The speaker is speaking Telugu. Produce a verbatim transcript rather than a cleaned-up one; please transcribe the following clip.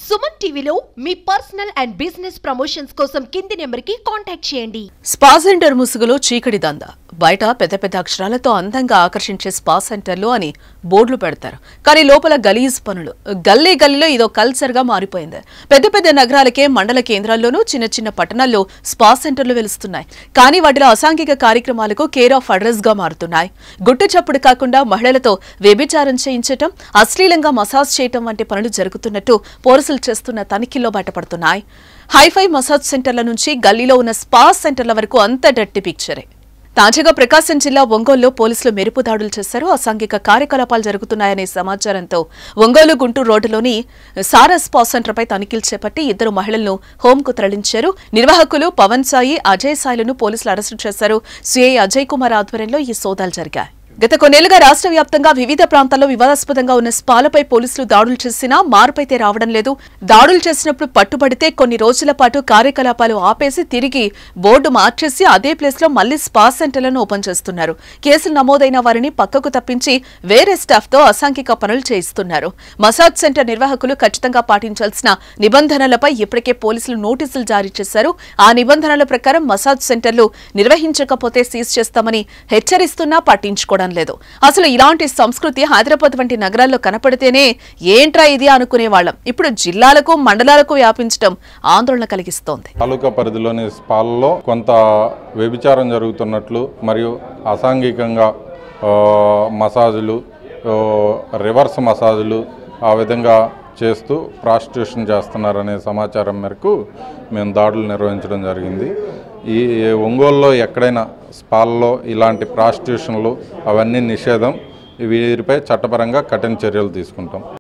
సుమన్ టీవీలో మీ పర్సనల్ అండ్ బిజినెస్ ప్రమోషన్స్ కోసం కింది నెంబర్కి కాంటాక్ట్ చేయండి. స్పా సెంటర్ ముసుగులో చీకటి దందా. బయట పెద్ద పెద్ద అక్షరాలతో అందంగా ఆకర్షించే స్పా సెంటర్లు అని బోర్డులు పెడతారు. కానీ లోపల గలీజ్ పనులు. గల్లీ గల్లీలో ఇదో కల్చర్ గా మారిపోయింది. పెద్ద పెద్ద నగరాలకే మండల కేంద్రాల్లోనూ చిన్న చిన్న పట్టణాల్లో స్పా సెంటర్లు వెలుస్తున్నాయి. కానీ వాటిలో అసాంఘిక కార్యక్రమాలకు కేర్ ఆఫ్ అడ్రస్ గా మారుతున్నాయి. గుట్టు చప్పుడు కాకుండా మహిళలతో వ్యభిచారం చేయించటం, అశ్లీలంగా మసాజ్ చేయటం వంటి పనులు జరుగుతున్నట్టు పోలీసులు చేస్తున్న తనిఖీల్లో బయటపడుతున్నాయి. హైఫై మసాజ్ సెంటర్ల నుంచి గల్లీలో ఉన్న స్పా సెంటర్ల వరకు అంత డర్టీ పిక్చరే. తాజాగా ప్రకాశం జిల్లా ఒంగోలులో పోలీసులు మెరుపు దాడులు చేశారు. అసాంఘిక కార్యకలాపాలు జరుగుతున్నాయనే సమాచారంతో ఒంగోలు గుంటూరు రోడ్డులోని సారా స్పా సెంటర్పై తనిఖీలు చేపట్టి ఇద్దరు మహిళలను హోంకు తరలించారు. నిర్వాహకులు పవన్ సాయి, అజయ్ సాయిలను పోలీసులు అరెస్టు చేశారు. సిఐ అజయ్ కుమార్ ఆధ్వర్యంలో ఈ సోదాలు జరిగాయి. గత కొన్నేళ్లుగా రాష్ట్ర వ్యాప్తంగా వివిధ ప్రాంతాల్లో వివాదాస్పదంగా ఉన్న స్పాలపై పోలీసులు దాడులు చేసినా మార్పైతే రావడం లేదు. దాడులు చేసినప్పుడు పట్టుబడితే కొన్ని రోజుల పాటు కార్యకలాపాలు ఆపేసి తిరిగి బోర్డు మార్చేసి అదే ప్లేస్ లో మళ్లీ స్పా సెంటర్లను ఓపెన్ చేస్తున్నారు. కేసులు నమోదైన వారిని పక్కకు తప్పించి వేరే స్టాఫ్ తో అసాంఘిక పనులు చేయిస్తున్నారు. మసాజ్ సెంటర్ నిర్వాహకులు ఖచ్చితంగా పాటించాల్సిన నిబంధనలపై ఇప్పటికే పోలీసులు నోటీసులు జారీ చేశారు. ఆ నిబంధనల ప్రకారం మసాజ్ సెంటర్లు నిర్వహించకపోతే సీజ్ చేస్తామని హెచ్చరిస్తున్నా పట్టించుకోవడం లేదు. అసలు ఇలాంటి సంస్కృతి హైదరాబాద్ వంటి నగరాల్లో కనపడితేనే ఏంట్రా ఇది అనుకునేవాళ్లం. ఇప్పుడు జిల్లాలకు మండలాలకు వ్యాపించడం ఆందోళన కలిగిస్తోంది. తాలూకా పరిధిలోని స్పాల్లో కొంత వ్యభిచారం జరుగుతున్నట్లు మరియు అసాంఘికంగా మసాజులు, రివర్స్ మసాజులు ఆ విధంగా చేస్తూ ప్రాస్టిట్యూషన్ చేస్తున్నారనే సమాచారం మేరకు మేము దాడులు నిర్వహించడం జరిగింది. ఈ ఒంగోలులో ఎక్కడైనా స్పాల్లో ఇలాంటి ప్రాస్టిట్యూషన్లు అవన్నీ నిషేధం. వీరిపై చట్టపరంగా కఠిన చర్యలు తీసుకుంటాం.